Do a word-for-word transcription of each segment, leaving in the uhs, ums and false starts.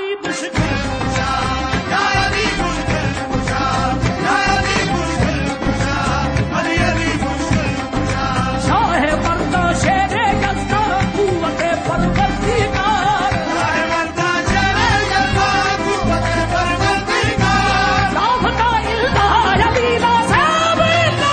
अली मुश्किल कुशा, या अली मुश्किल कुशा, या अली मुश्किल कुशा, अली अली मुश्किल कुशा। शाह मर्दा शेरे यज़्दा कुव्वते परवरदिगार, शाह मर्दा शेरे यज़्दा कुव्वते परवरदिगार। साफ़ता इल्लाह अली ला साब इल्ला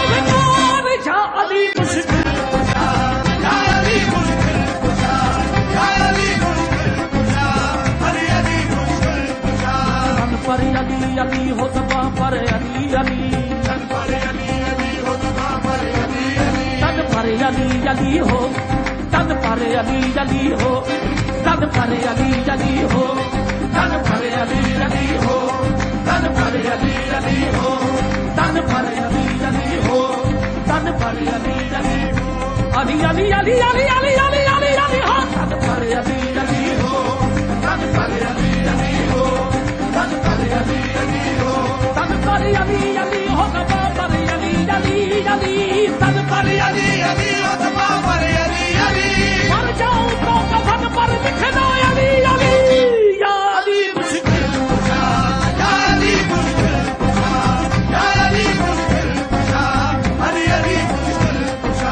नूर या अली मुश्किल कुशा, या अली मुश्किल कुशा, या अली मुश्किल कुशा, अली अली मुश्किल कुशा। तन पर अली अली हो ज़बां पर अली अली, तन पर अली अली हो ज़बां पर अली अली, तन पर अली अली हो, तन पर अली अली हो, तन पर अली अली हो, तन पर अली अली हो, तन पर अली अली हो, तन पर अली अली हो, तन पर अली अली हो, अली अली अली अली अली अली अली अली हो, तन पर अली अली हो, तन पर अली अली हो, तन पर अली अली हो, तन पर अली अली हो, ज़बां पर अली अली अली, तन पर अली अली हो, ज़बां पर अली अली। मर जाऊं तो कफन पर लिखना अली अली, या अली मुश्किल कुशा, या अली मुश्किल कुशा, या अली मुश्किल कुशा, अली अली मुश्किल कुशा।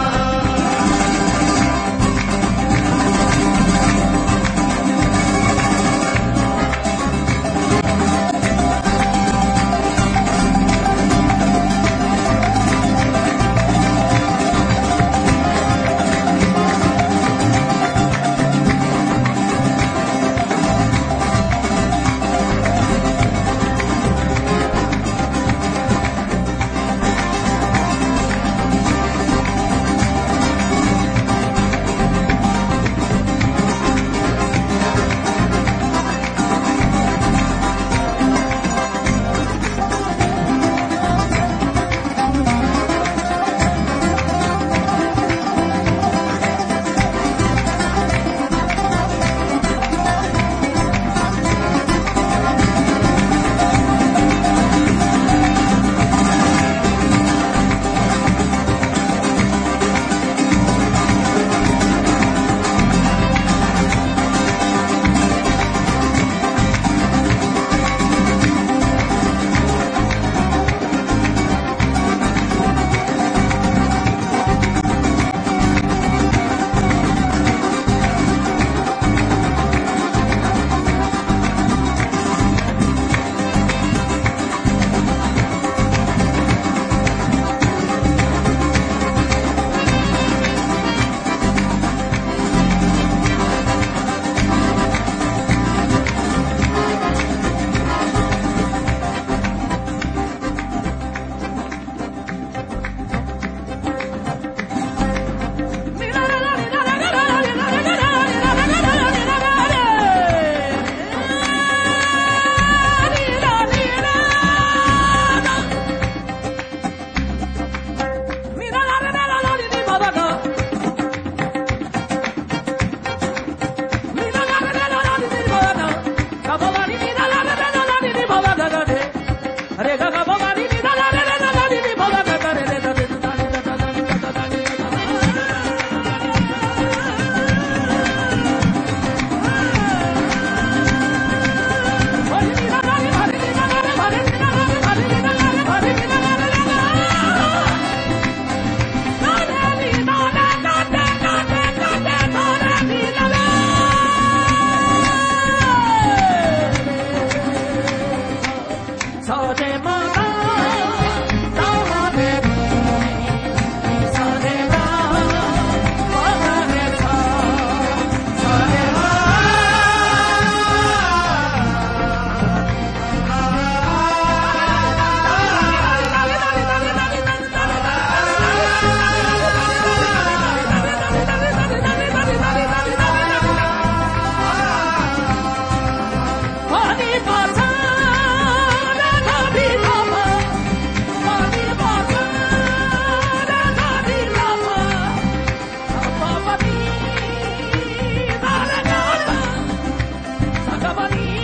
Sabani